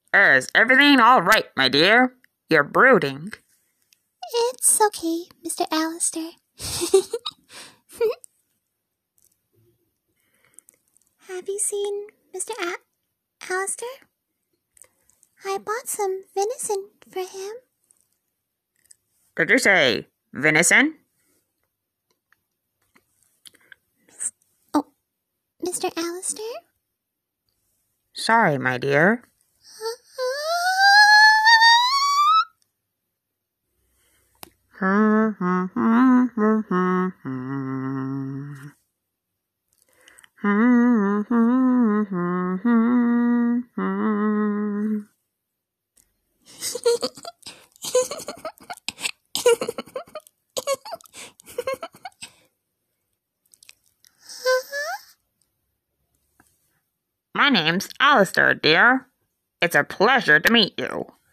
Is everything all right, my dear? You're brooding. It's okay, Mr. Alistair. Have you seen Mr. Alistair? I bought some venison for him. Did you say venison? Mr. Alistair? Sorry, my dear. My name's Alistair, dear. It's a pleasure to meet you.